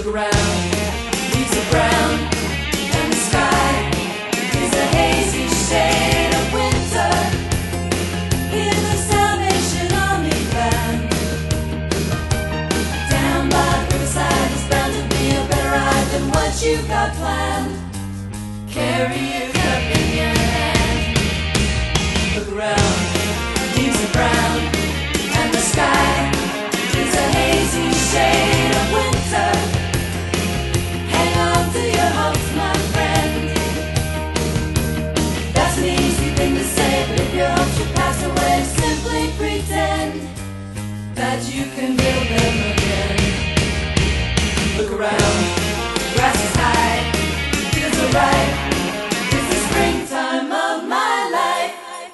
around, leaves are brown, and the sky is a hazy shade of winter. In the Salvation Army land, down by the riverside is bound to be a better ride than what you've got planned. Carry your cup in your hand. Look around, leaves are brown, and the sky is a hazy shade of winter. Hang on to your hopes, my friend. That's an easy thing to say, but if your hopes should pass away, simply pretend that you can build them again. Look around, grass is high, fields are ripe. It's the springtime of my life.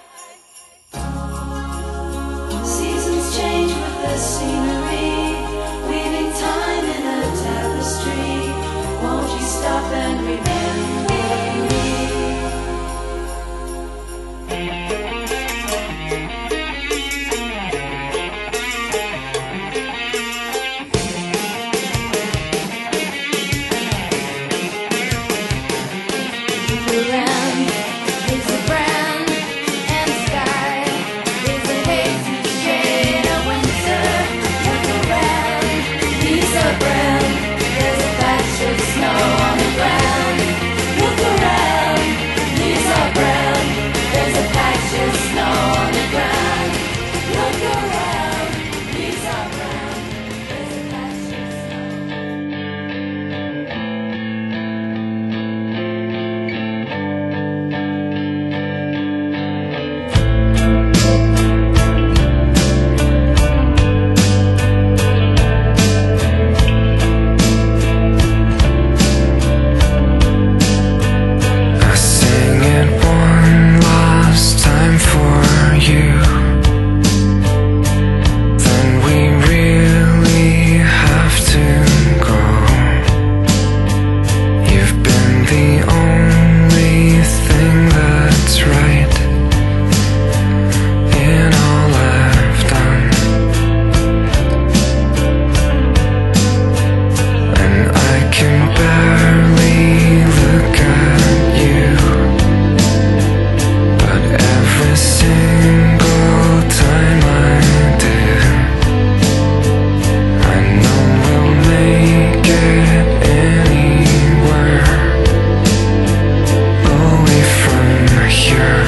Seasons change with the scenery, weaving time in a tapestry. Won't you stop and remember me? Look around, leaves are brown, and the sky is a hazy shade of winter. Look around, leaves are brown, there's a patch of snow on the ground. Look around, leaves are brown, there's a patch of snow on the ground. Look around, leaves are brown, there's a patch of snow. I sing it one last time for you. Then we really have to go. You've been the only thing that's right in all I've done. And I can barely look at you, but every single time I do, I know we'll make it anywhere away from here.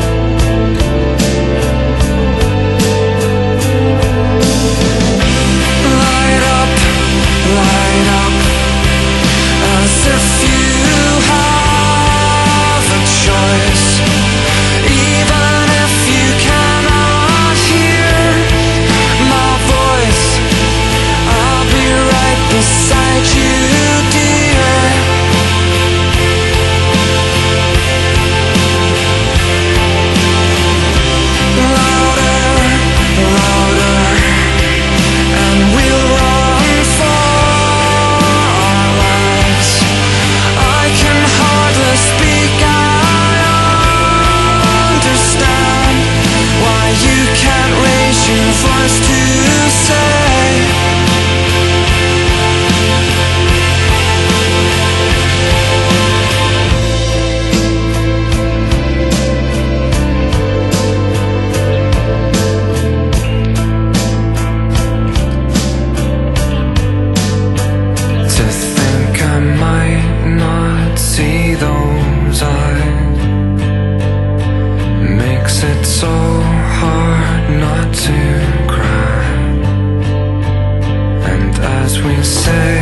Light up, as if you have a choice. Even if you cannot hear my voice, I'll be right beside you, dear. Louder, louder, and we'll run for our lives. I can hardly speak, I understand why you can't raise your voice to say. To think I might not see those eyes makes it so hard not to cry. And as we say